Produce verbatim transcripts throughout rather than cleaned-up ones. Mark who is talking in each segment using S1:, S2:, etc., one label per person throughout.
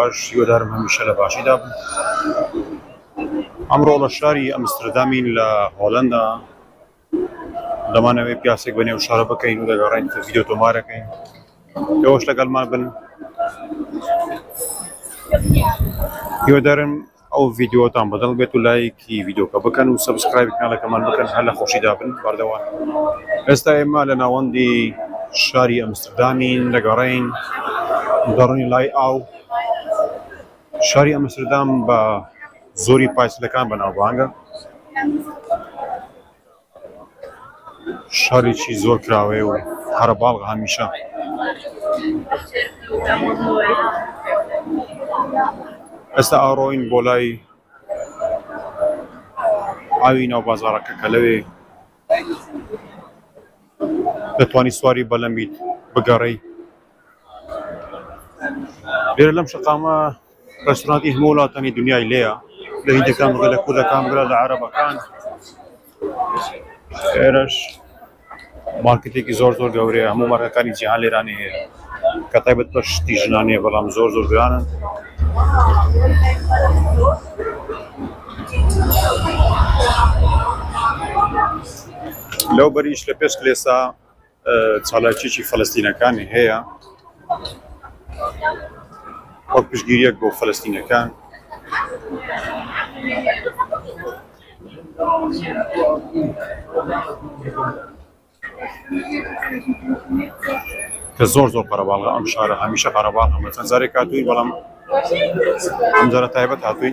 S1: باش يودارم همیشه لباشی دابن امرو لشاری امستردامین لهولندا دمانوی پیاسک بنی و شارا بکین و دگرین ویدیو توماره کین یوش لگل ما بن يودرن او فيديو تام بدل بيتو لايك فيديو كبكن وسبسكرايب كان كمان بكن هلا خوشي دابن بردوان استا اما لنا وندي شاري امستردامين لقرين داروني لاي او شاري امستردام با زوري بايس لكان بنا بانغا شاري چي زور كراوي و هر بالغ هميشه استا آروین بولای آوین او بازارک کلوی دتوانی سواری بلمید بگاری بیر لم شقامه رستورانتی همولاتنی دنیای لیا لهی دکان بغلا کودا کام بغلا عربا کان ایرش مارکتی کی زور زور گوری همو مارکانی جهان لیرانی کتایبت باش تیجنانی بلام زور زور گرانن لو بريش لبيش كليسا تسالاچيچي فلسطين كان هي وقت بشگيريك بو فلسطين كان كزور زور قربالغا ام شارع هميشه قربالغا مثلا زاري كاتوي بلام ام زارا تايبت هاتوي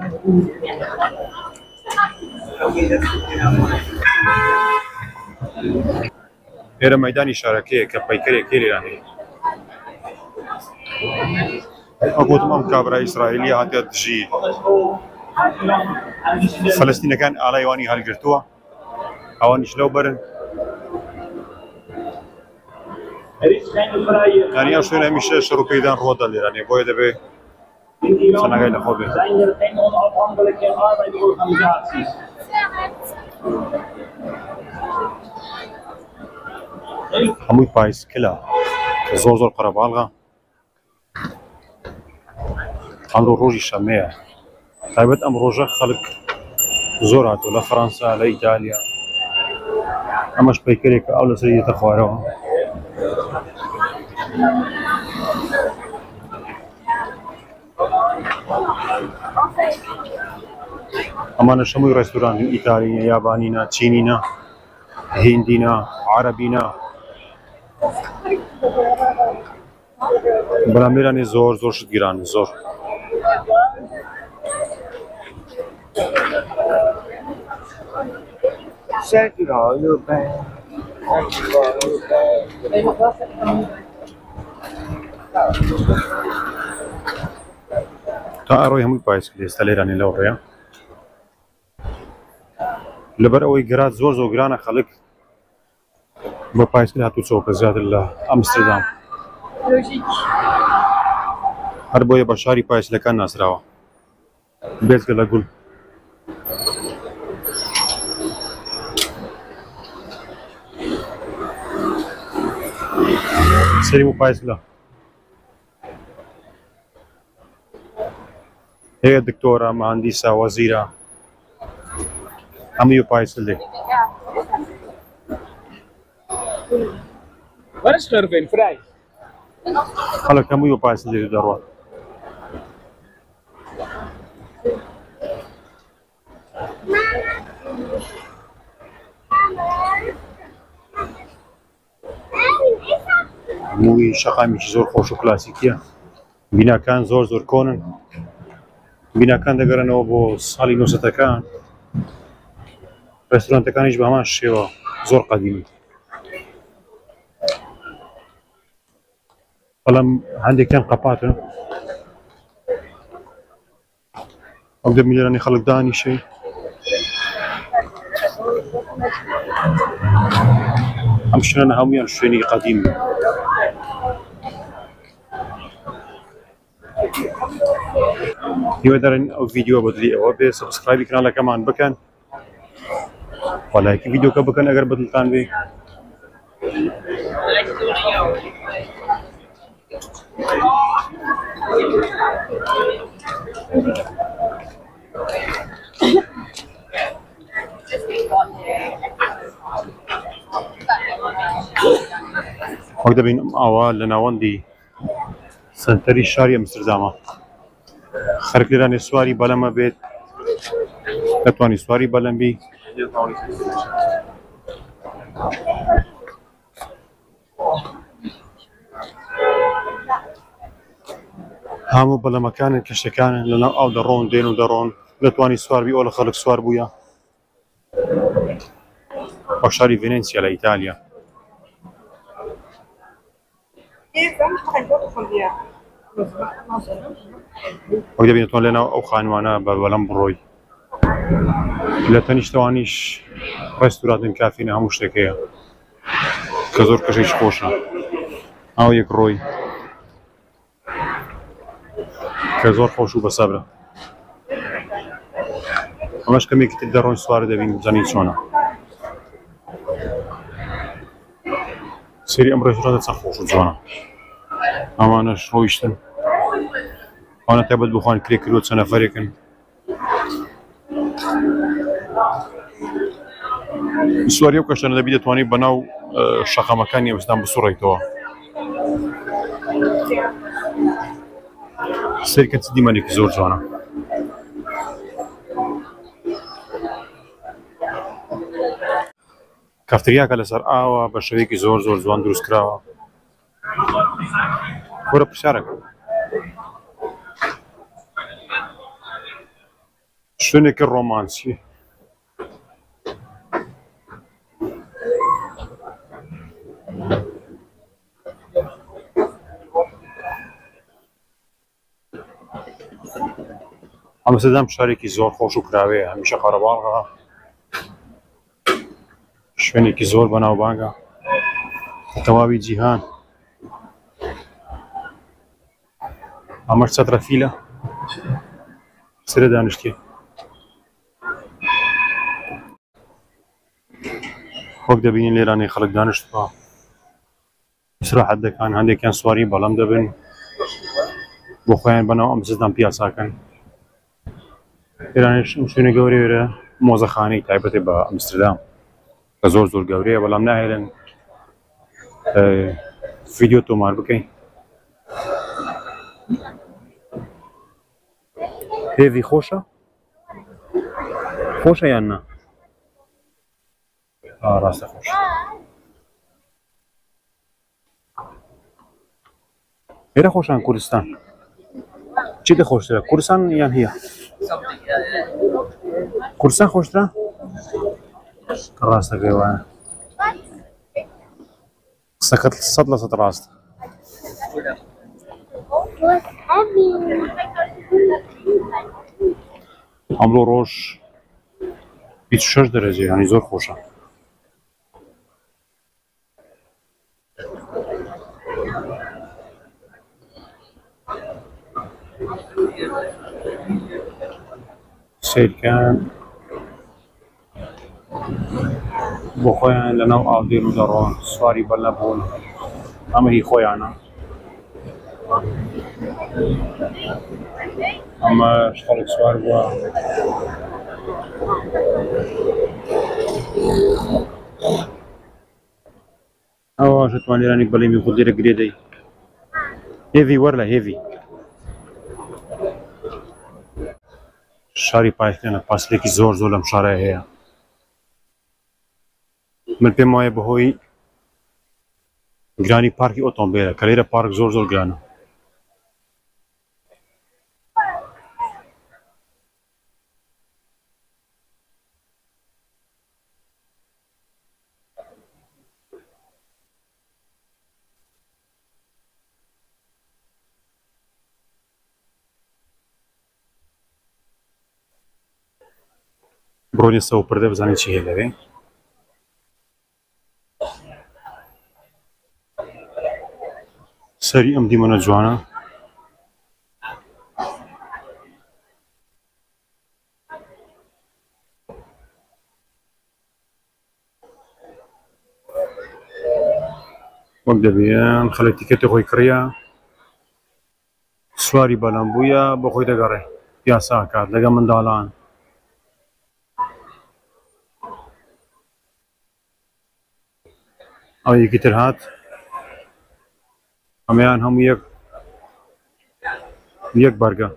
S1: هذا ميدان شاركية كبيكري كيري يعني أقول تمام كابرا إسرائيلية هاتي تجي فلسطين كان على يواني هالجرتوا أواني شلو برن يعني أشوف أنا مش شروع بيدان رودا اللي يعني بوي ده بي أنا قايل أخوي هموی پایس کلا زور زور قربالغا امرو روجي شميع تايبت ام روجا خلق زوراتو لا فرنسا لا ايطاليا امش بيكريك او لسريه تخوارو اما شموي ريستوران ايطالي يابانينا تشينينا هندينا عربينا بلا میرانی زور زور شد گیرانی زور تا اروی همون پایس کلی استلیرانی لوریا لبر اوی گراد زور زور گرانه خلق با پایس کلی هاتو سوق زیاد الله امستردام لوجيك هر بويا بشاري بايس لكان ناس راوا بيت كلا قول سري مو بايس لا هي دكتورة مهندسة وزيرة عميو بايس اللي
S2: وش خربين فراي
S1: هلا كم يو بايس اللي دروات موي شقامي زور خوش كلاسيكيه بنا كان زور زور كونن بنا كان دقرنا وبو صالي نوسة كان رستوران كان يشبه ما الشيوا زور قديم فلم عندي كان قباته أقدر ملياني خلق داني شيء أمشي أنا همي أنشيني قديم يودرن أو فيديو بدلي أو بي سبسكرايب كنا كمان بكن ولايك فيديو كبكن أجر بدلتان بي وەک دەبین ئاوا لە ناوەندی سنتەری شاری ئەمستردامە خەرک لێرانێ سواری بەلەمە بێت دەتوانی سواری بەلەم بی هەموو بەلەمەکانن کەشتەکانن لەناو ئاو دەڕۆن دێن و دەڕۆن دەتوانی سوار بی ئەو لە خەڵک سوار بوویە بە شاری ڤێنێسیا لە ئیتالیا وەک دەبینێتەوە لەناو ئەو خانوانە بە بەلەم بڕۆی لە تەنیشتەوانیش ڕێستوراتن کافینە هەموو شتێک هەیە کە زۆر کەشەیش خۆشە ئەو یەک ڕۆی کە زۆر خۆش و بەسەبرە ئەمەش کەمێکی تر دەڕۆین سوارە دەبین بزانین چۆنە سێری ئەم ڕێژورانە چەند خۆش و جوانە ئەمانەش ڕۆیشتن ئەوانە تایبەت بخۆن کرێ کردووە چەند نەفەرێکن سواری ئەو کەشتانە دەبی دەتوانیت بەناو شەقەمەکانی ئەمستردام بسوڕێیتەوە سەیرکە چ دیمەنێکی زۆر جوانە کافتریاکە لەسەر ئاوە بە شێوەیەکی زۆر زۆر جوان دروست کراوە وەرە پرسیارەکە شوێنێکی ڕۆمانسی ئەمستردام شارێکی زۆر خۆش و کراوەیە هەمیشە قەرەباڵغا شوێنێکی زۆر بەناوبانگە تەواوی جیهان ئەمەش چەترەفیلە سرە دانیشتێ وەک دەبینین لێرانەی خەڵک دانیشتووە ئیستراحەت دەکەن هەندێکیان سواری بەڵەم دەبن بۆ خۆیان بەناو ئەمستردام پیاساکەن لێرانەیش ئەم شوێنە گەورەیە مۆزەخانەی تایبەتێ بە ئەمستردام کە زۆر زۆر گەورەیە بەڵام ناهێڵن ڤیدیۆ تۆمار بکەین هێڤی خۆشە؟ خۆشە یان نا؟ ڕاستە خۆشە لێرە خۆشان کوردستان چی دەخۆشترە کوردستان یان هەیە؟ کوردستان خۆشترە؟ ڕاستەکەی وایە قسەکەت سەد لە سەد ڕاستە ئەمڕۆ ڕۆژ بیست و شەش دەرەجە یانی زۆر خۆشە سیرکەن بۆ خۆیان لەناو ئاودێن و دەڕۆن سواری بەلە بوون ئەمە هی خۆیانە ئەمەش خەڵک سوار بووە ئەوەش دەتوان لێرانی بەلەمی خۆت لێرە گرێدەی هێڤی وەرلە هێڤی شاری پایتەختە پاسلێکی زۆر زۆر لەم شارەیە هەیە من پێم وایە بەهۆی گرانی پارکی ئۆتۆمبیلە کە لێرە پارک زۆر زۆر گرانە بڕۆنێ سەو پردە بزانین چی هەیە لەوێ سەری ئەم دیمەنە جوانە وەک دەبێن خەڵک تیکەتی خۆی کڕیە سواری بەلەم بوویە بۆ خۆی دەگەڕێ پیاسا کات لەگەڵ منداڵان ئەو یەکیتر هات ئەمەیان هەموو یەک یەک بەرگە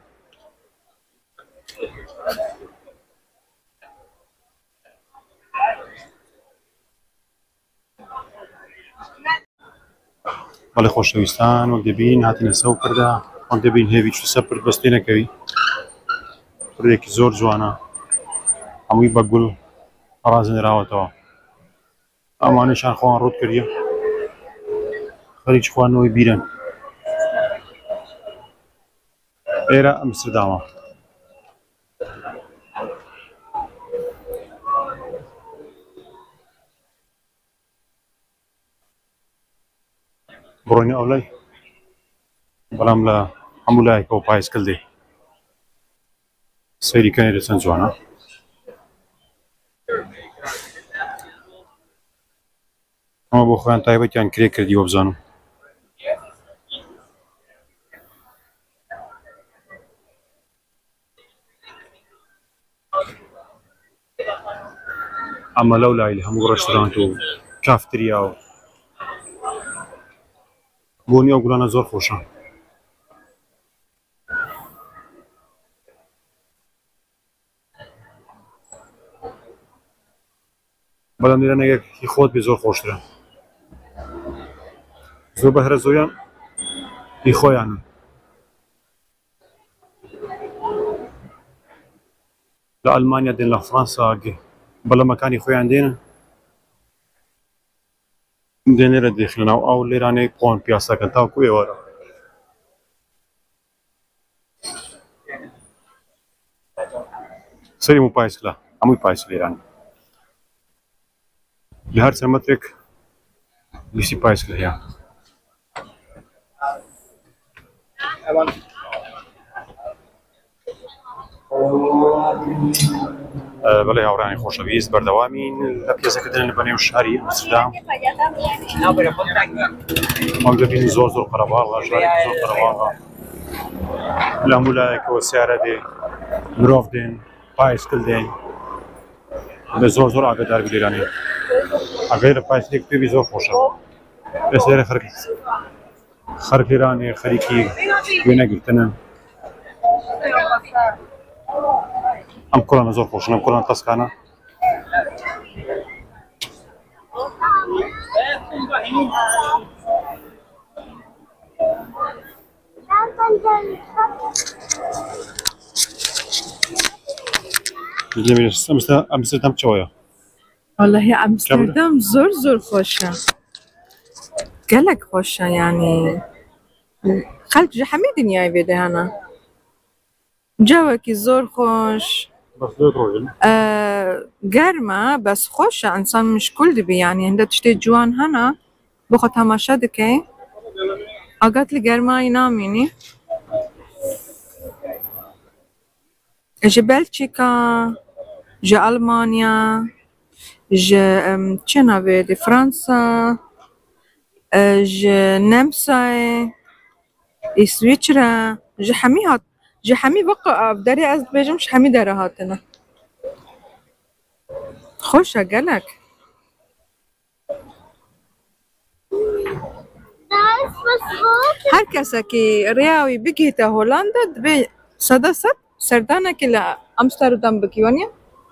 S1: بەڵێ خۆشەویستان وەک دەبین هاتینە سەو پردا وەک دەبین هێوی چ سەر پرد بەستێ نەکەوی پردێکی زۆر جوانە هەمووی بە گوڵ ڕازنراوەتەوە ئەمانەشان خۆیان ڕوت کردیە خەریک خواردنەوەی بیرن ئێرە ئەمستردامە بڕۆینە ئەو لای بەڵام لە هەموو لایەکەوە پایسکل دێ سەیری کەنێرە چەند جوانە ئەمە بۆ خۆیان تایبەتیان کرێ کردیوە بزانم ئەمە لەو لای لە هەموو ڕێستۆرانت و کافتریا و بۆنی ئەو گوڵانە زۆر خۆشە بەڵام لێرە نەگەکی خۆت بێ زۆر خۆشترە زۆر بەهرە زۆریان هی خۆیانن لە ئەلمانیا دێن لە فڕەنسا بەڵەمەکانی خۆیان دێنن دێنێرە دێخلنەوە ئەو لێرانەی پۆن پیاسەکەن تاوکو ئێوەرە سەری هەموو پایسکلە هەمووی پایسکل لێران لە هەر چەند مەترێک ویسی پایسکل هەیە بەڵێ هاوڕانی خۆشەویست بەردەوامین لە پیاسەکردن بە نێو شاری ئەمستردام مەڵ دەبین زۆر زۆر قەرەباڵغە ژارێکی زۆر قەرەباڵغە لە هەموو لایەکەوە سیارە دێ مرۆڤ دێن پایسکل دێن لە زۆر زۆر ئاگادار بی لێرانەیە ئەگەر لە پایسکلێک پێوی زۆر خۆشە ئێستا لێرە خەڵک لێرانێ خەریکی وێنەگرتنن ئەم کوڕانە زۆر خۆشن ئەم کوڕان تەسکانە ئەمستردام چۆیە؟
S2: والله ئەمستردام زۆر زۆر خۆشە gelek خۆشە یعنی خەڵک ji hemî dinyayê vê de hene cewekî zor xweş germ e bes xweş e însan mişkûl dibî yanî hinde tiştê ciwan hene bixwe temaşe dike agat li germayî namînî ji Belçîka ji Almanya ji çi navê dê Fransa ji Nemsayê İsviçre ji hemî hat ji hemî veqa derê ez dibêjim ji hemî dere hatine xweş e gelek her kesekî rêya wî bigihîte Hollanda dibê seda sed serdanekî li Amsterdam bikî waniye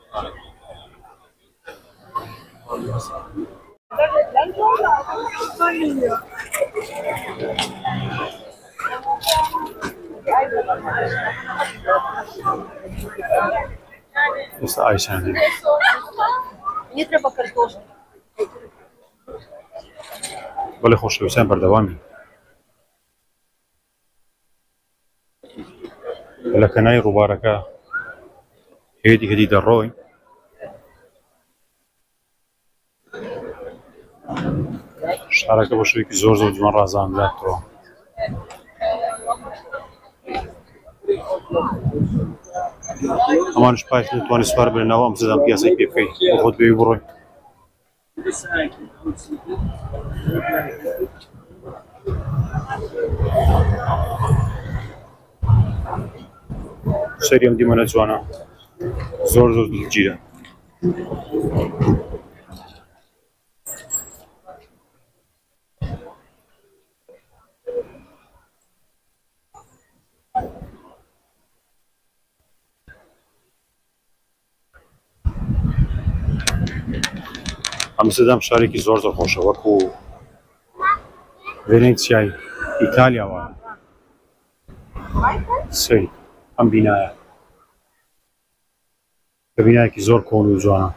S1: ئێستا ئایشان هەیە بەڵێ خۆشەویستان بەردەوامی لە کەنای ڕووبارەکە هێدی هەدی دەڕۆی شارەکە بۆ شوێکی زۆر زۆر جوان ڕازاندراتەوە ئەمانش پایش دەتوانێت سوار بێنەوە ئەمستردام پیاسەی پێ بکەیت بۆ خۆت بێوی بڕۆی سەری ئەم دیمەنە جوانە زۆر زۆر دڵگیرە. ئەمستردام شارێکی زۆر زۆر خۆشە وەکو ڤێنێسیای ئیتالیاوە. سەری ئەم بینایە کە بینایەکی زۆر کۆن و جوانە.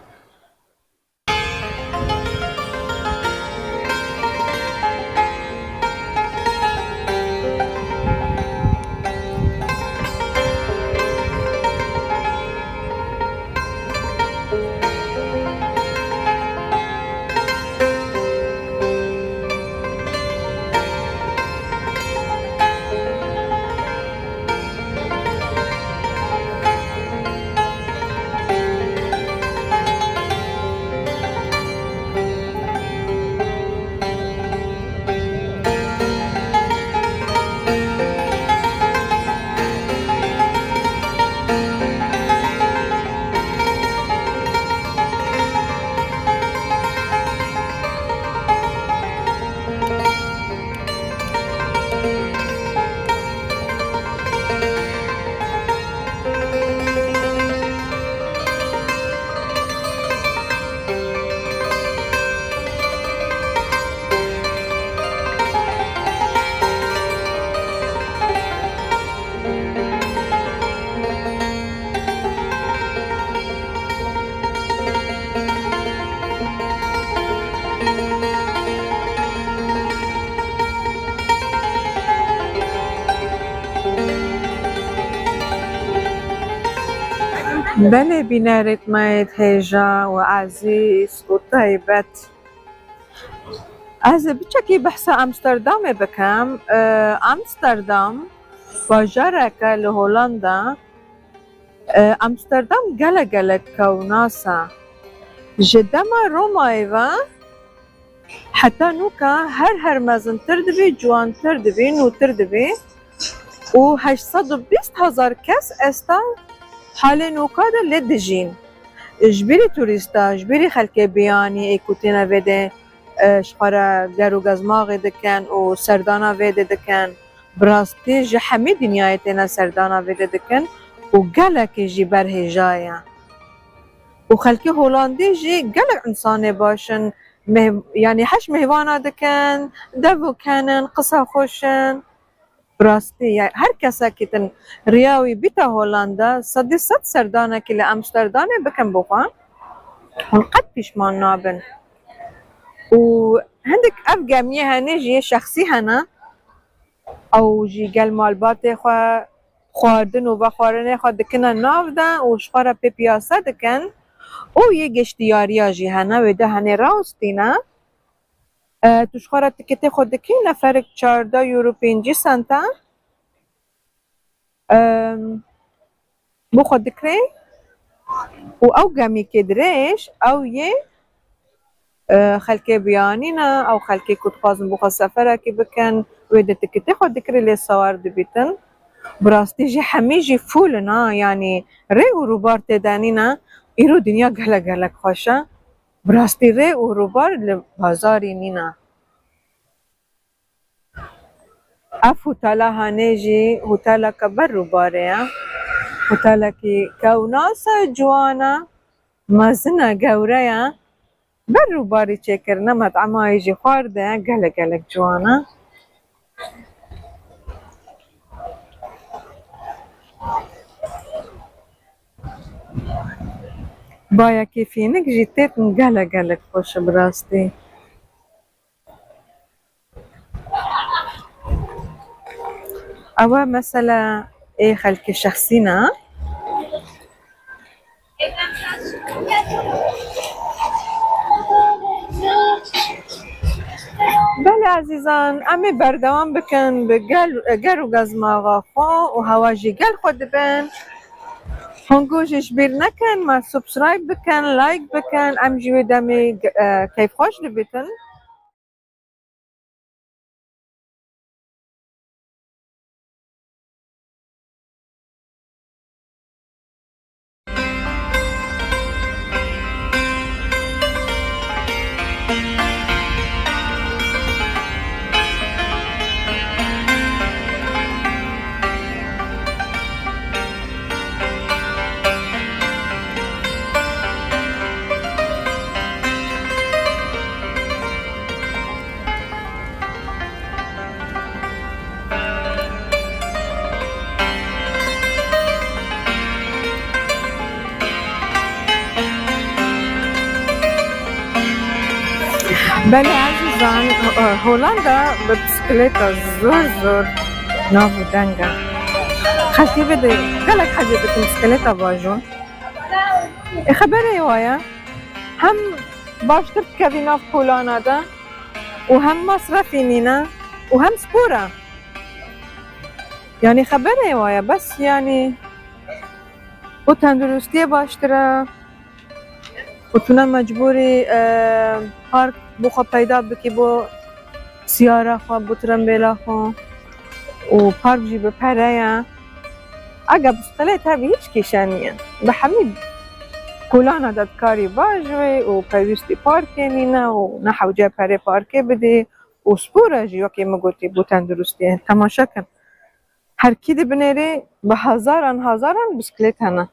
S2: بله بینارت مایت هیجا و عزیز و طیبت. از بچکی بحث امستردام بکم. امستردام باجارک لهولندا. امستردام گله گله کوناسا جدما رومای و حتی نوکا هر هر مزن تردبی جوان تردبی نو تردبی و هشتصد و بیست هزار کس استا حال نوکا دا لدجین جبری توریستا جبری خلک بیانی ایکوتینا ویده شخارا گرو گزماغ دکن و سردانا ویده دکن براستی جه همه دنیای تینا سردانا ویده دکن و گلک جی برهجایا و خلک هولندی جی گلک انسان باشن مه... يعني حش مهوانا دكان دبو كانن قصة خوشن براستی يعني هر کسا كتن رياوي بيتا هولندا صدي صد سردانا كلا امستردان بكن بوخان ونقد بيشمان نابن و هندك اف جامية هني جي شخصي هنا او جي قال مالباتي خوا خواردن و بخوارن خوا دكنا ناف دا و شخارا بي بياسا دكن او یه گشتیاریا جی هنه و ده هنه راستینا توش خورا تکتی خود دکی نفرک چارده یورو پینجی سنتا بو خود دکری و او گمی که درش او یه خلکه بیانینا او خلکه کد خوازن بو خواست سفره که بکن و ده تکتی خود دکری لی سوار دبیتن براستی جی همه جی فولنا یعنی ری و روبار تدانینا ایرو دنیا گله گله خوشه براستی ری و روبار لبازاری نینا اف هتالا هانه جی هتالا که بر روباره هتالا که کوناسا جوانا مزنه گوره بر روباری چکرنه مطعمه جی خورده گله گله جوانا بایا کیفینک جیتت گله گله خوش براستی اوا مثلا ای خلک شخصینا بله عزیزان امی بردوام بکن به گر و گزماغا خو و هواجی گل خود بن هنگوشش بیر نکن ما سبسکرایب بکن لایک بکن ام جوی دمی کیف خوش دبیتن بله عزیزان، هولندا به بسکلیتا زور زور ناو دنگه خلطی بده گلک حاجه بکن بسکلیتا باجون خبره وایا هم باشتر بکوی ناو پولانا ده و هم مصرفی نینه و هم سپوره یعنی خبره وایا بس یعنی و تندرستی باشتره و تو نه مجبوری پارک بخوا پیدا بکی با سیاره خواه با ترمبیلا خواه و پارک جی بپره یا اگه بسکلیت ها به هیچ کشانیه به همین کلانا داد کاری باجوی و پیوستی پارکی نینه و نه حوجه پره پارکی بده و سپوره جی وکی مگوتی با تندرستی تماشا کن هر کی دی بنیری به هزاران هزاران بسکلیت هنه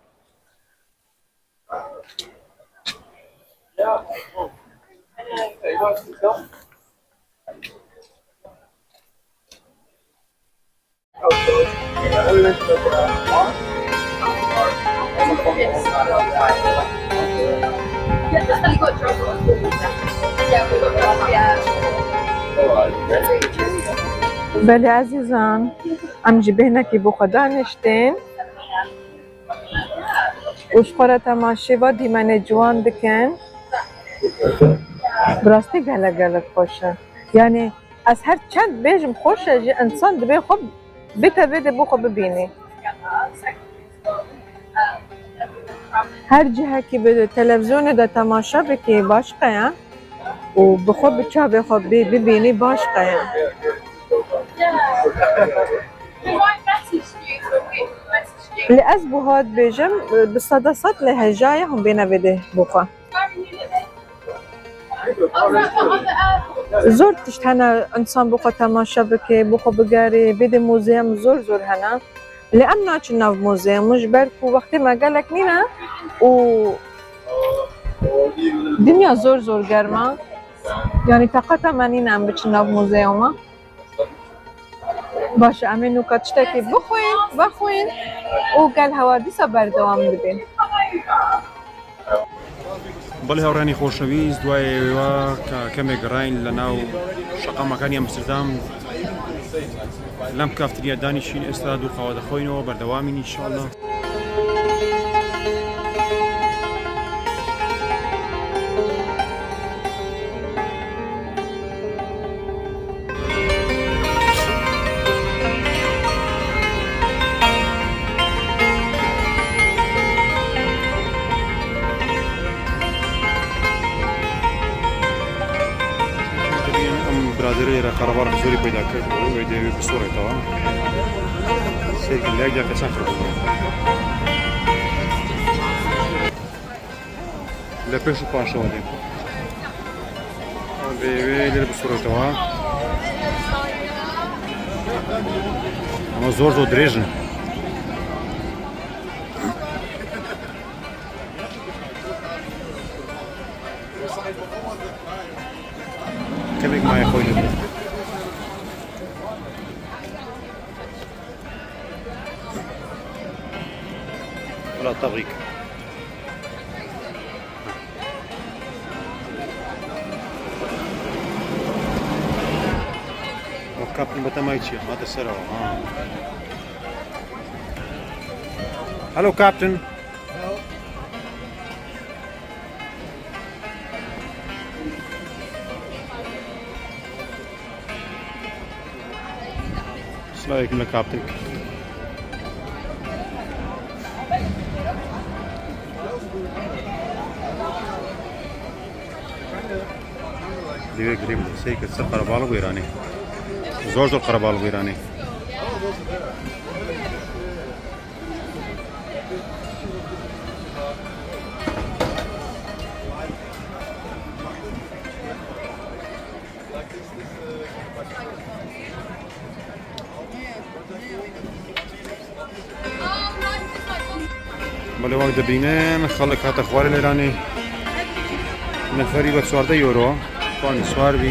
S2: بله عزیزان ام جی بهنکی بو خدا نشتین وش خورا تماشی و دیمن جوان دکن براستی گله گله خوشه یعنی از هر چند بیجم خوشه جی انسان دبی خوب بیتا بیده بو خوب ببینی هر جهه که به تلویزیون دا تماشا بکی باش قیم و بخوب بچه بخوب ببینی باش قیم لی از بوهاد بیجم بصداست لهجای هم بینه بده بخوا زور تشت هنه انسان بخوا تماشا بکی بخوا بگاری بده موزیم زور زور هنه لی ام ناچ ناو موزیمش برکو وقتی ما گلک نینه و دنیا زور زور گرمه یعنی طاقت من اینه ام بچه ناو موزیمه باشه امین نکات شتکی بخوین بخوین و گل حوادث بردوام بدین
S1: بەڵێ هاوڕانی خۆشەویست دوایەوە کە کەمێک گەڕاین لە ناو شەقا مەکانی ئەمستردام لەم کافتریا دانیشین ئێستا دوو قاوە دەخۆینەوە بەردەوامین ئینشاءالله برادری را خرابار بزوری پیدا کرد و ویدیوی بسوره توا سیرکن لیک جا کسان خراب بود لپیش پاش شدیم ویدیوی لیر بسوره توا اما زور زور دریجن كميك معي خوي ولا طغيك وكابتن بتمايتشي هذا السرعة اه هلو كابتن السلام عليكم يا كابتن دیوی گریم سی که سر قربالو بیرانی زور زور قربالو بیرانی بله وقت دبینن خلق هات اخوار لیرانی نفری با چهارده یورو پانی سوار بی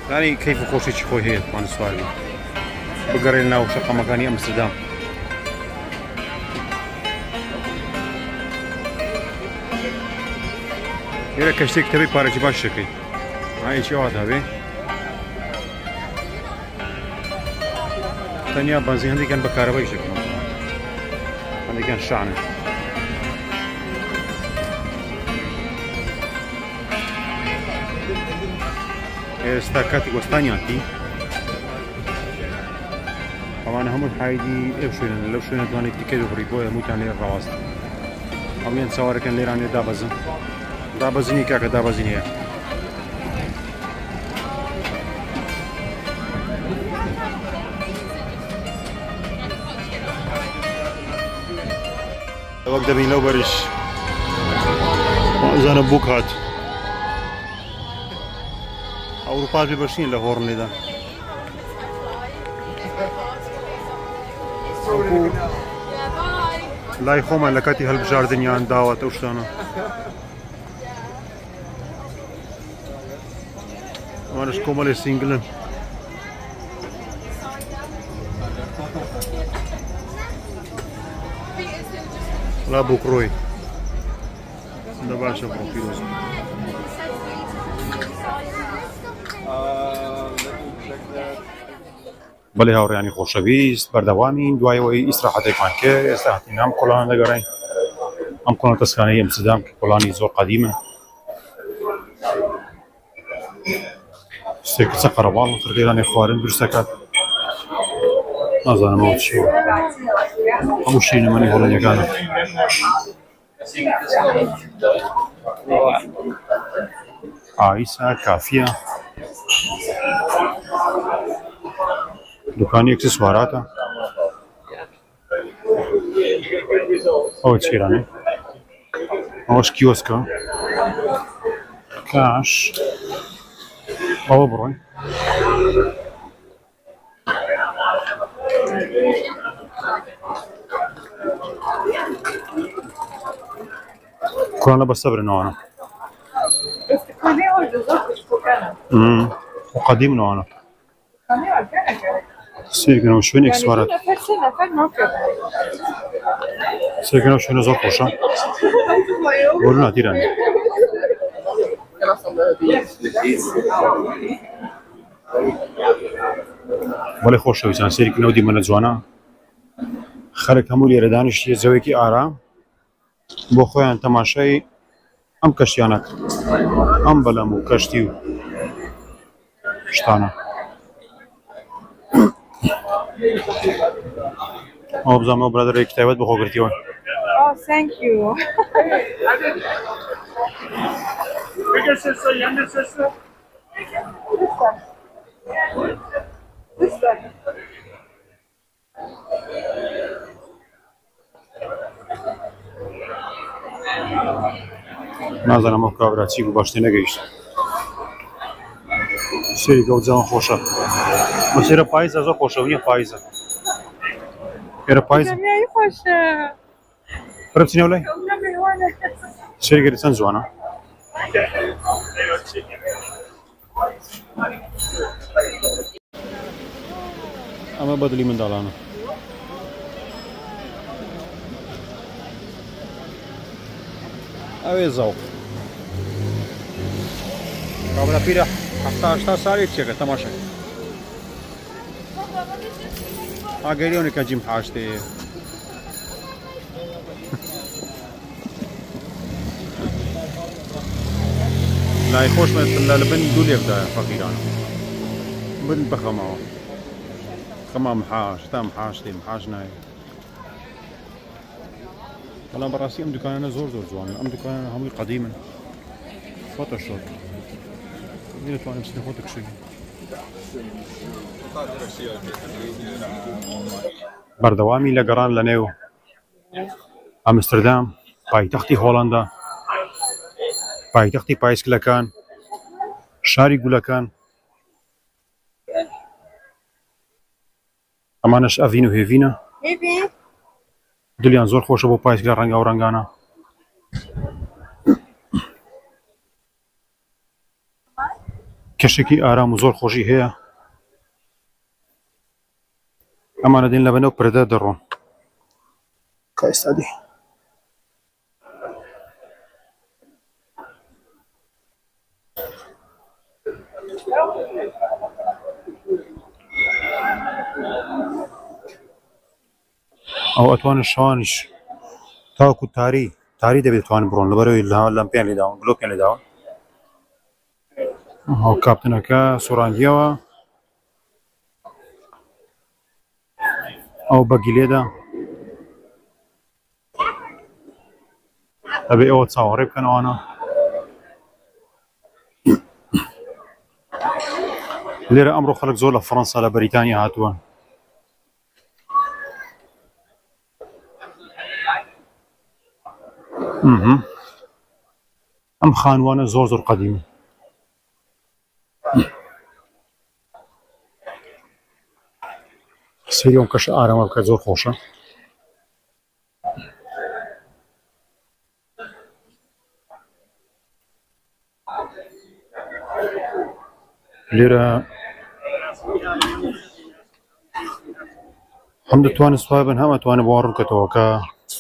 S1: يعني كيف خوشي خوي هي طبعا سواري بقري لنا وشقة مكانية أمستردام. يلا كشتي كتبي بارج باش شكي هاي شو هذا بي ثانية بنزين هندي كان بكهرباء شكل هندي كان شعنة استاكاتي وستانياتي طبعا هم الحايدي لو شوينا لو شوينا دواني تيكيدو بريبويا موت عليه الرواس هم ينصور كان ليراني دابزن دابزني كاكا دابزني وقت بين لو برش زانا بوك هات أوروبا ببرشين لهورن لذا لا يخوما لكاتي هالبجار دنيا داوة وشتانا وانا شكوما لي سينجلن لا بوكروي ده باشا بروفيلوز بله هاور يعني خوشویست بردوامین دوای استراحت کن که استراحتی نام کلان دگرای ام کلان تسکانی امستردام که کلانی زور قدیمه سکت سقربال ترکیدان خوارن برسکت نازن موت شو هموشین منی هولن یکانه عایسا کافیه دكاني اكسسوارات او تشيراني اوش كيوسكا كاش او بروي كورونا بالصبر نوعنا امم وقديم نوعنا سيركنا وشوين اكسوارات سيركنا وشوين زور خوشا قولنا تيراني ولی خوشا ويسان سيركنا ودي من جوانا خلق همو لي ردانش زويكي آرام بو خويان تماشاي ام كشتيانات ام بلامو كشتيو شتانا او بزامو برادر یک تایبت بخو کرتی وان
S2: Oh, thank you.
S3: Bigger sister, younger sister.
S2: This one.
S1: نازنم او کابرا چیگو باشتی نگیشت سری گو زمان خوشا مسیر پاییزه زو خوشا ونیا پاییزه ایره پاییزه
S2: جميعي خوشة.
S1: ربطيني ولاي
S2: جميعي وانا.
S1: سری گری سن زوانا اما بدلی من دالانا اوه زوق کابرا پیره هفته هشته سالی چیه که تماشا آگریونی که جیم حاشته لا خوش مثل لبن دول يبدا فقيران بن بخمه خمه محاش تا محاشتي محاشنا والله براسي ام دكاننا زور زور زوان ام دكاننا هم قديما فوتوشوب دينا تواني مسكين فوتك شيء بردوامي لقران لنيو امستردام پایتختی هولندا پایتختی پایسکلەکان شاری گولەکان ئەمانەش ئەڤین و هێڤینە
S2: هيفي.
S1: دلیان زۆر خۆشە بۆ پایسکلە ڕەنگە و ڕەنگانە کەشێکی ئارام و زۆر خۆشی هەیە. ئەمانە دێن لە بەنەو پرەدە دەڕۆن. کە ئێستا دێ ئەو ئەتوانن شەوانیش تاوەکو تاری تاری دەبێت توانن بڕۆن لەبەرەوەی لەمپیان لێداون گلۆپیان لێداون. ئەو کاپتنەکە سوڕاندیەوە ئەو بەگی لێدا ئەبێ ئەوە چاوەڕێ بکەنەوەنە. لێرە ئەمڕۆ خەڵک زۆر لە فەڕەنسا لە بەریتانیا هاتووە. ئەم خانووانە زۆر زۆر قەدیمن. سەیری ئەم کەشە ئارامە بکە زۆر خۆشە. لێرە هەم دەتوانێت سوپای بن هەم ئەتوانێت بۆ ڕوو بکەتەوە کە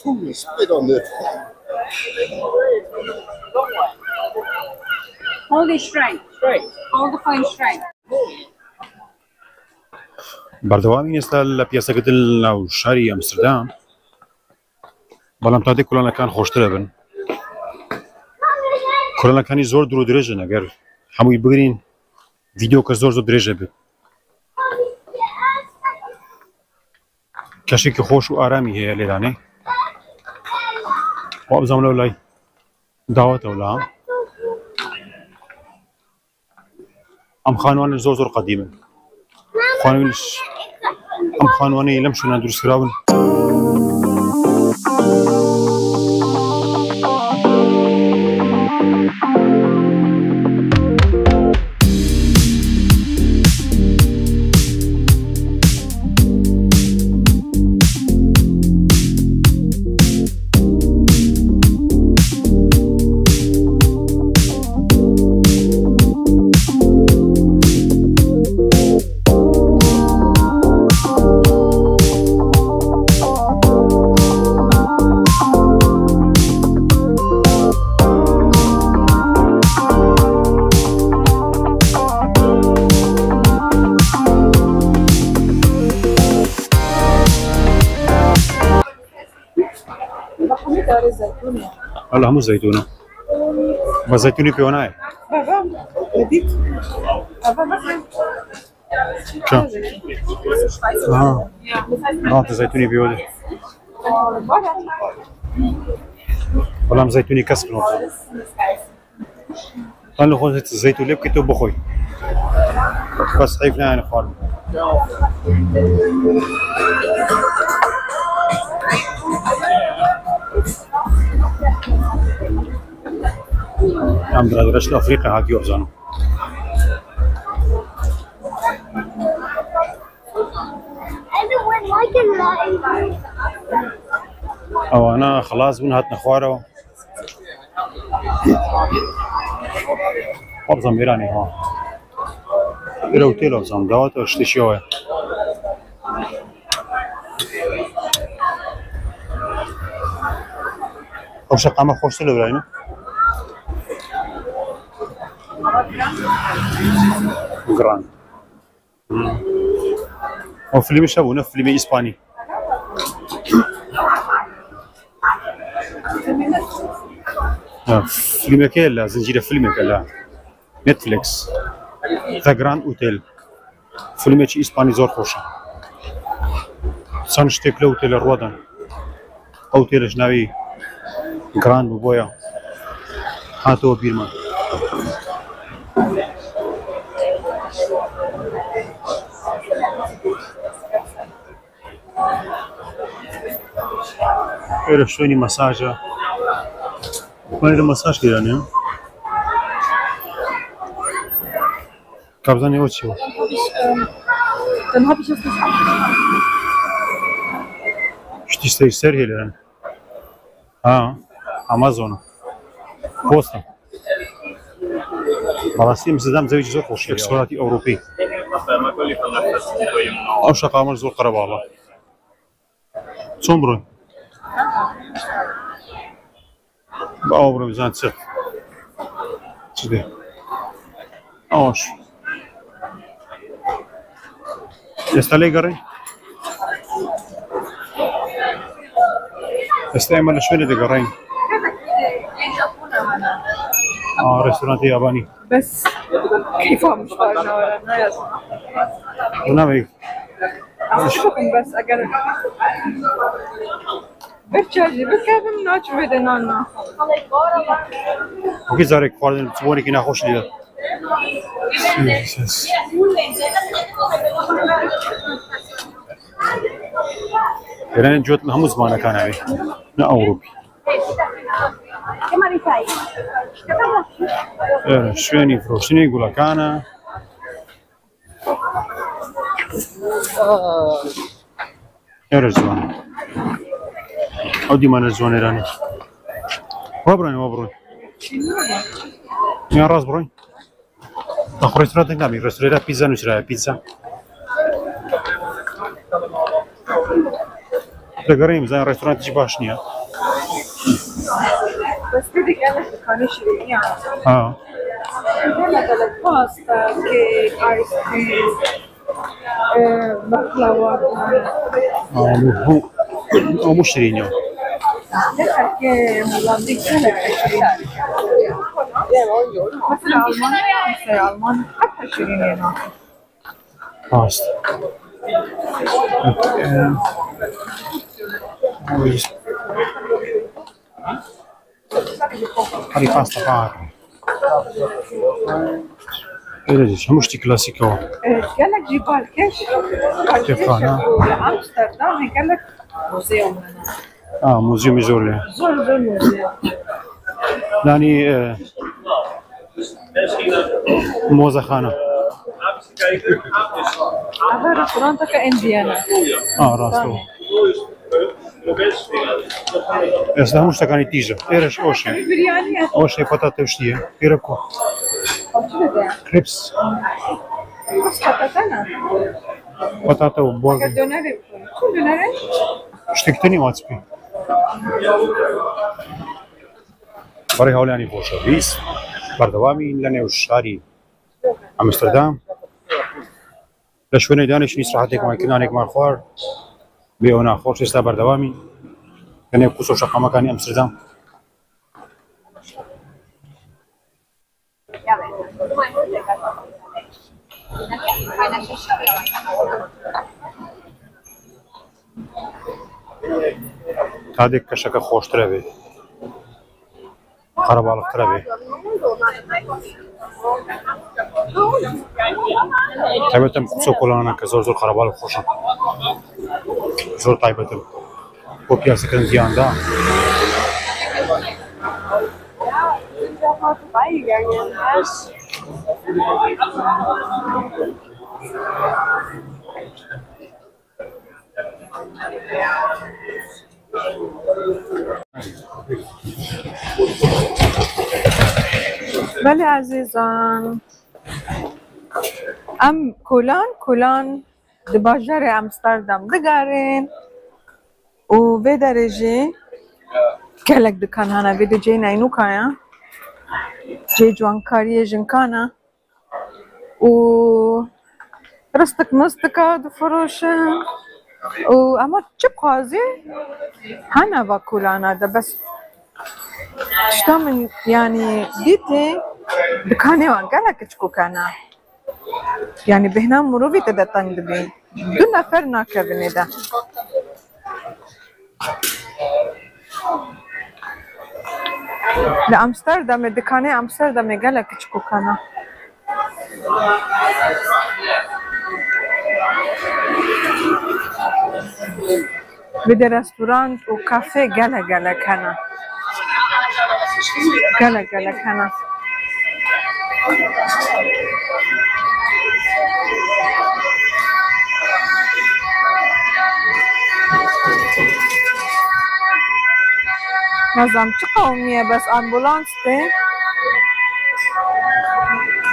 S4: Hold it straight. Straight. Hold the phone straight.
S1: بەردەوامی ئێستا لە پیاسەکردن ناو شاری ئەمستردام، بەڵام تا دێ کۆلانەکان خۆشترە بن. کۆلانەکانی زۆر درۆ درێژن، ئەگەر هەمووی بگرین ڤیدیۆکە زۆر زۆر درێژە بێت. کەشێکی خۆش و ئارامی هەیە لێرانێ. وا بزانم لەو لای داوەتەوە لە ئەم خانووانە زۆر زۆر قەدیمن. خانوویش ئەم خانووانەی لەم شوێنە دروستکراون. هلا همو زيتونة بس زيتوني بيوناي كم اه اه زيتوني بيودي والله زيتوني كسب نوصل قال له خذ الزيتون اللي بكيتو بخوي بس عيفنا يعني خالد هم برادرش افریقا هاتی افزانو او انا خلاص بن هاتنا خوارو ابزم ایرانی ها ایرو تیل ابزم داوت اشتی شوه او شقامه خوش تلو براینو جران او فيلم شابونا فيلم اسباني فيلم كيلا زنجيره فيلم كلا نتفليكس ذا جراند اوتيل فيلم اسباني زور خوشه سانشتيك اوتيل الروضان اوتيل جناوي جراند بويا هاتو بيرمان ایره شوینی مساجه من ایره مساج دیرانیم kabzan ne uçuyor?
S2: Dann habe ich es nicht abgeschlossen.
S1: İşte işte ister geliyor. Ha, Amazon. Posta. بەڕاستی ئەمستردام زەوی زۆر خۆشیە ئەکسپۆراتی ئەوروپی ئەو شەقامەش زۆر قەرەباڵە چۆن بڕۆین بە ئەوە بڕۆین بزان چ چ دێ ئەوەش ئێستا لێ گەڕێین ئێستا ئێمە لە شوێنێ دەگەڕێین آه رستوران ياباني
S2: بس كيف مش فاهمة ولا ناس
S1: ونامي
S2: أشوفكم بس أقل برشاجي بكافم ناچ بدنانا
S1: وكي زارك خواردن تبوني كنا خوش ليدا يعني جوت هم زمانه كان هاي لا أوروبي شويني فروشني يقول لك أنا يا رجال أودي ما نرجون إيراني وابروني وابروني يا راس بروني أخو ريستوران تنقامي ريستوران بيتزا نشرا بيتزا تقريم زين ريستوران تجي باشنيا
S2: بس بدك أنا كان شيء يعني
S1: اه
S2: مثلا باستا كيك آيس كريم بقلاوة
S1: اه هو هو مشترين يوم
S2: كي مولادي كلها عشرين مثل ألمانيا مثل ألمانيا حتى عشرين هنا
S1: باست هذه باستا بار ايش همشتي كلاسيكو
S2: قال لك جبال كيش
S1: كيف كان
S2: امستردام قال لك موزيوم هنا
S1: اه موزيوم يزور
S2: زور زور موزيوم
S1: يعني آه موزة خانة
S2: هذا رستوران تاع انديانا
S1: اه راسو Esta هم اشتكاني تيجا ايرش اوشي
S2: برياني
S1: اوشي بطاطا وشتيه ايركو كريبس
S2: بس حطيتنا
S1: بطاطا وبوغ
S2: دوناري كل دوناري
S1: اشتكتني واتسبي بري هولاني بوشا بيس بردوامي لاني وشاري امستردام لشويني دانش نيس راحتك ما كنا نيك ما خوار بيونا خوش استا بردوامي كان كوسو شقه مكاني امستردام هذيك كشكه خوش تربي قربالك تربي طيبتم كوسو كولانا كزور زور قربالك خوشم زور طيبتم وبيا سكن زيان دا
S2: بله عزیزان ام کلان کلان د باجر امستردام دگارین و به درجه کلک دکان هانا به دجه نینو کایا جه جوانکاری جنکانا و رستک مستکا دو فروشن و اما چه قاضی هانا با کلانا ده بس شتا من يعني ديتي دكاني وانقالا كتشكو كانا يعني بهنا مروفي تدا تندبي دون فرنا كابني دا لأمستردام دكاني أمستردام قالا كتشكو كانا بدي رستوران وكافيه قالا قالا كانا قالا قالا كانا نظام چه قومیه بس امبولانس ده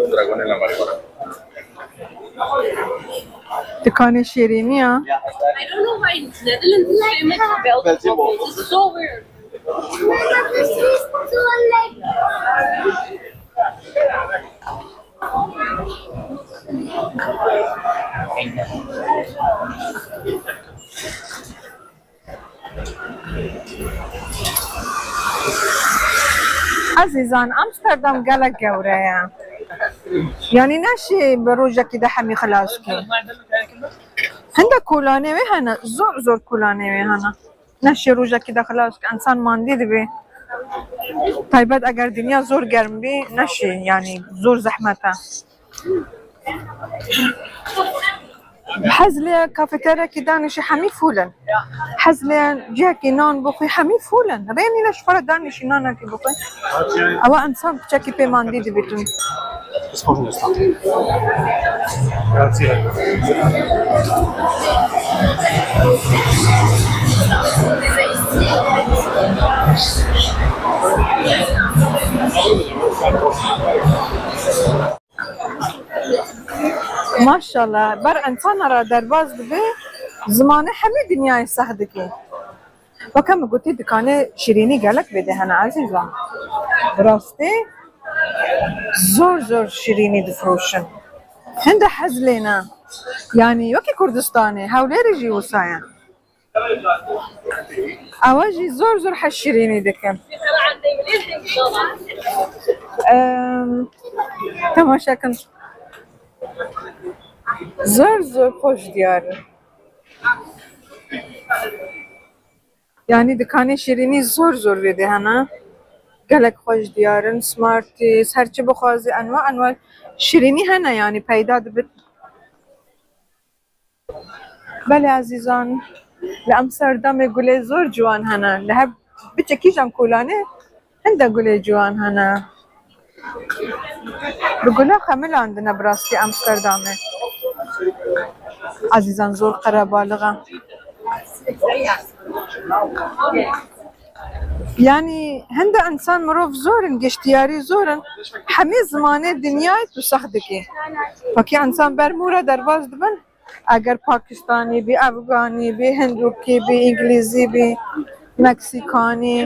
S2: دکان شیرینی ها.
S4: I don't know why Netherlands is famous for Belgian waffles. This is so weird.
S2: عزیزان امستردام گلک گوره یعنی نشی به روژه که ده همی خلاص که هنده کولانه وی هنه زور زور کولانه وی هنه نشی روژه که ده خلاص که انسان ماندی دی بی طیبت اگر دنیا زور گرم بی نشی یعنی زور زحمته حزله کافتره که دانشی همی فولن حزله جه که نان بخوی همی فولن رینی نش فرد دانشی نان که بخوی او انسان چکی پیمان دیدی بیتون ماشاءالله بر انسان را درباز ببه زمانه همه دنیای سخته که و کم گوتی دکانه شیرینی گلک بده هنه عزیزان درسته زور زور شیرینی دفروشن هنده حزلینا یعنی یکی کردستانه هولی جی وسایا اواجی زور زور حش شیرینی دکن تماشا کن زور زور خوش دیاره یعنی دکان شیرینی زور زور بده هنه گلک خوش دیارن سمارتیز هرچی بخوازی انواع انواع شیرینی هنه یعنی پیدا بد بله عزیزان لامستردام گله زور جوان هنه لهب بچکیجم کولانه هنده گله جوان هنه بگله خمل عندنا براستی امستردامه عزیزان زور قرابالغه یعنی هند انسان مروف زورن گشتیاری زورن همه زمانه دنیای تو سخت که فکی انسان برمورا درواز دبن اگر پاکستانی بی افغانی بی هندوکی بی انگلیزی بی مکسیکانی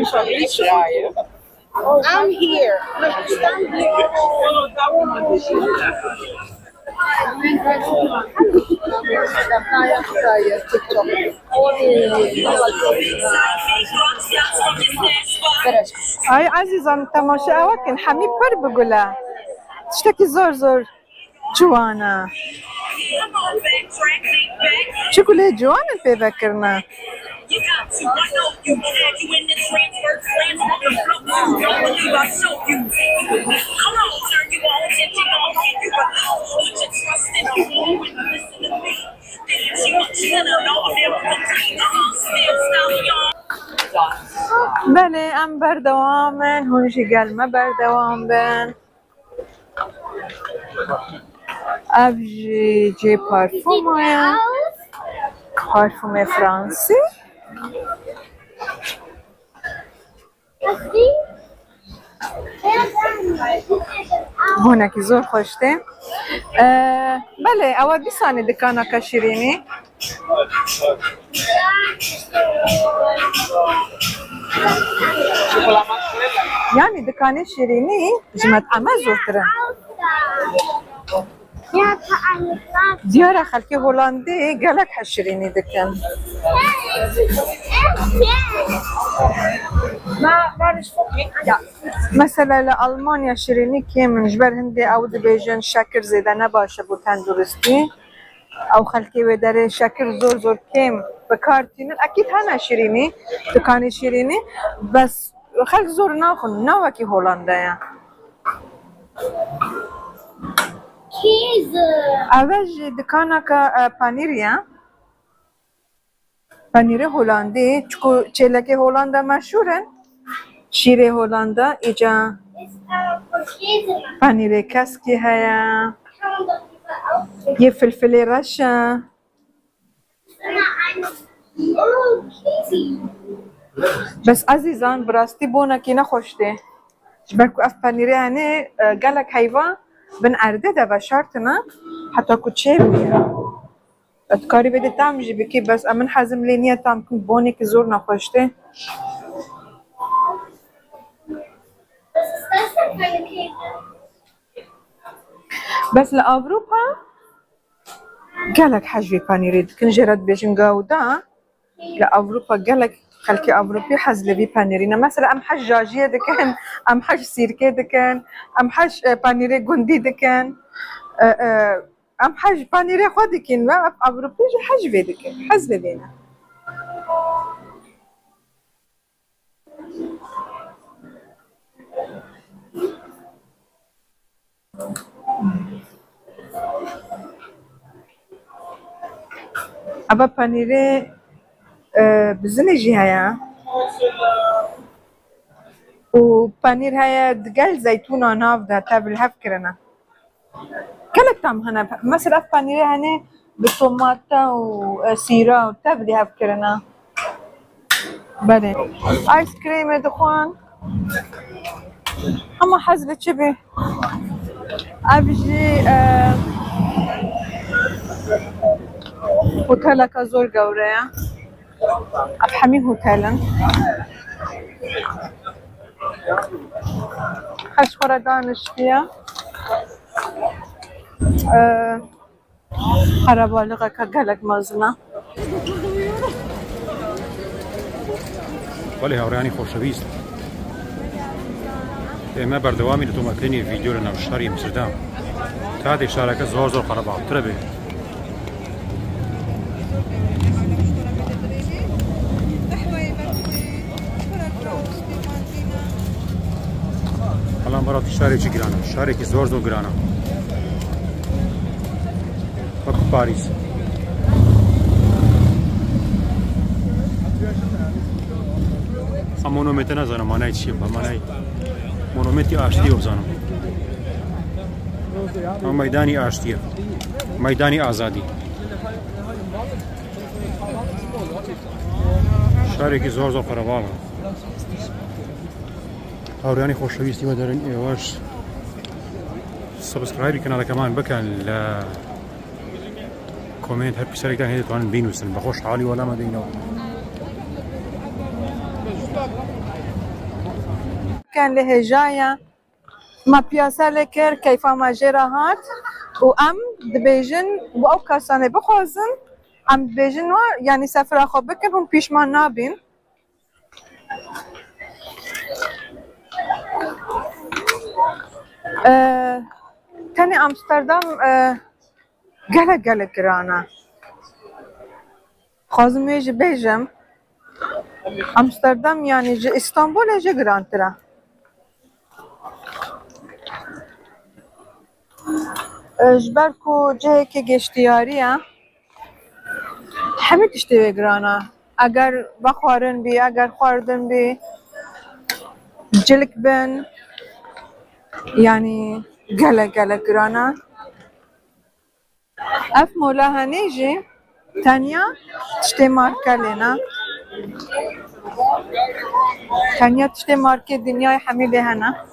S4: I'm here.
S2: ای عزیزان تماشا وکن حمی پر بگوله تشتکی زور زور جوانه چه گله جوانه پی بکرنه بله ام بردوامن هونشی گلمه بردوام بن اب جی جی پارفوم هایم پارفوم فرانسی هونکی زور خوشته بله اول بیسانی دکانا که شیرینی یعنی دکان شیرینی جمعت اما زورترن دیاره خلکی هولندی گلک شیرینی دکن مثلا لألمانیا شیرینی که منجبر هندی او دبیجن شکر زیده نباشه بو تندرستی او خلکی و داره شکر زور زور کم بکارتینن اکید هنه شیرینی دکان شیرینی بس خلق زور ناخون نه وکی هولنده یا اوج دکانا که پانیریا پنیر هولندی چکو چلک هولندا مشهورن شیر هولندا ایجا پنیر کسکی هیا یه فلفل رشا بس عزیزان براستی بونه که نخوشته بلکو اف پنیره هنه گلک حیوان بن عرده ده بشرطنا حتى كتشير بيها اتكاري بده تعمل جيبكي بس امن حازم لينيا تعمل كن بونك زور نخوشته بس لأوروبا قالك حجبي بانيري كن جرد بيجن قاودا لأوروبا قالك خلكي أوروبي حزل بي بانيرينا مثلا أم حج جاجية دكان أم حج سيركي دكان أم حج بانيري جندي دكان أم حج بانيري خودكين ما أوروبي حج بيدكان حزل بينا أبا بانيري بزنجي هيا وبانير هيا دقال زيتونة نافدة تابل هفكرنا كلك تعم هنا مثلا بانيري هنا بطماطة وسيرة وتابل هفكرنا بله آيس كريم دخوان أما حزبة شبه أبجي أه هوتيلك زور قورية أبحمي هوتيلا خش خردان اشتيا أه حربالغة كقلق مزنا
S1: ولی هاورانی خوشویست اما بردوامی لتو مکنی ویدیو لنا شهری امستردام تا دی شارکه زور زور خرابات تربه الان برات شهری چی گرانه شهری که زور زور گرانه وقت پاریس مونومنت نزنم مانای چیه با مانای مونومنتی آشتی بزنم میدانی آشتیه میدانی آزادی شهری که زور زور خراباله هاوریانی خوشویستی و دارن ایواش سبسکرایبی کانال کمان بکن ل کومنت هر پیشتر کردن هیچ توانن بینوسن بخوش حالی ولا ما دینو
S2: كان لهجايا ما بياسا لكر كيف ما جراهات وام دبيجن واو كاسانه بخوزن ام دبيجن يعني سفر اخو بكر هم بيشمان نابين أه تاني امستردام أه قلق قلق رانا خوزم يجي بيجم امستردام يعني جي اسطنبول يجي جران ترى جبركو جهك گشتیاریه همه تشتوی گرانه اگر بخورن بی اگر خوردن بی جلک بن يعني قلق قلق گرانه اف مولا هنيجي تانية تشتي ماركة لنا تانية تشتي ماركة دنيا حميدة هنا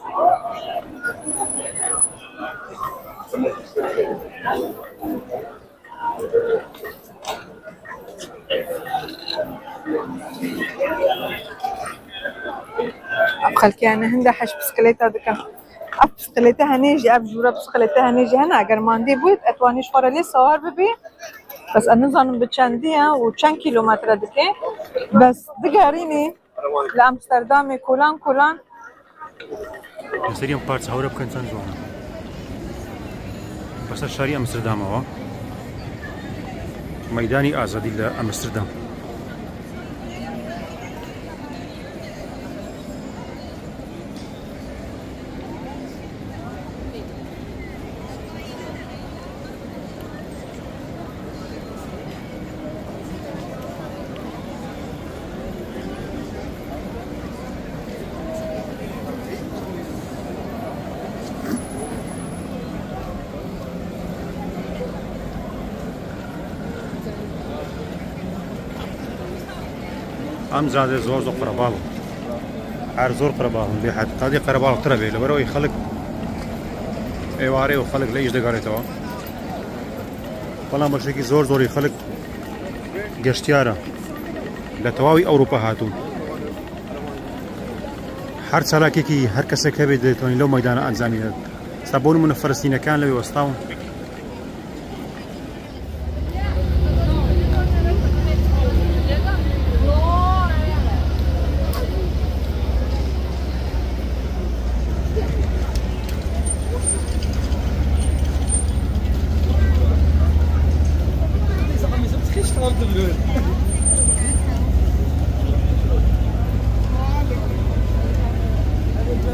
S2: اب خلكي انا هندا حش بسكليتة دكا اب بسكليتة هنيجي اب جورا بسكليتة هنيجي هنا اگر ماندي بود اتوانيش خورا لي سوار ببي بس انا ظنم بچندية و چند كيلومتر دكي بس دقاريني لامستردامي كولان كولان
S1: سريم بارتس هورا بكن تنزوانا بس الشارع امستردام هو ميداني آزادي لأمستردام ام زاده زور زور قربال هر زور قربال بحد قادي قربال تربي لبروي خلق ئێوارەی و خەڵک لە ئیش دەگەڕێتەوە بەڵام بەشێکی زۆر زۆری خەڵک گەشتیارە لە تەواوی ئەوروپا هاتوون هەر چالاکێکی هەر کەسێک هەبێت دەتوانین لەو مەیدانە ئەنجامی دێت ستا بۆ نمونە فەلەستینەکان لەوێ وەستاون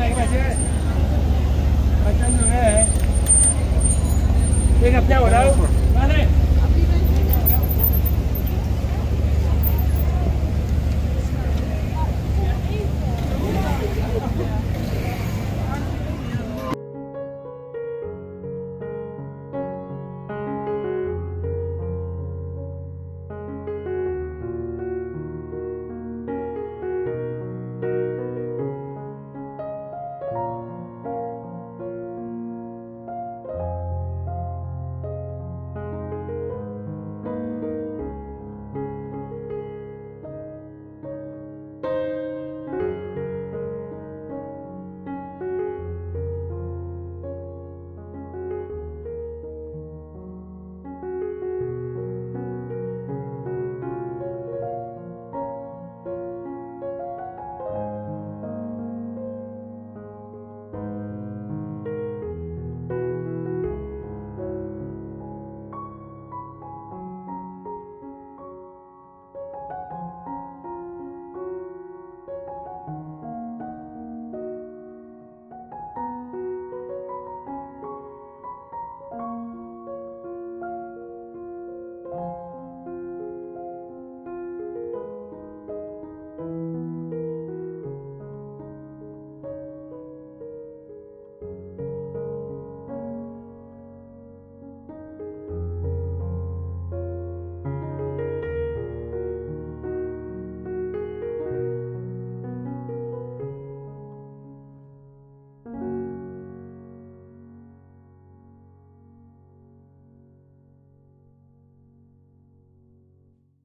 S3: Venga, Thiago, ¿no?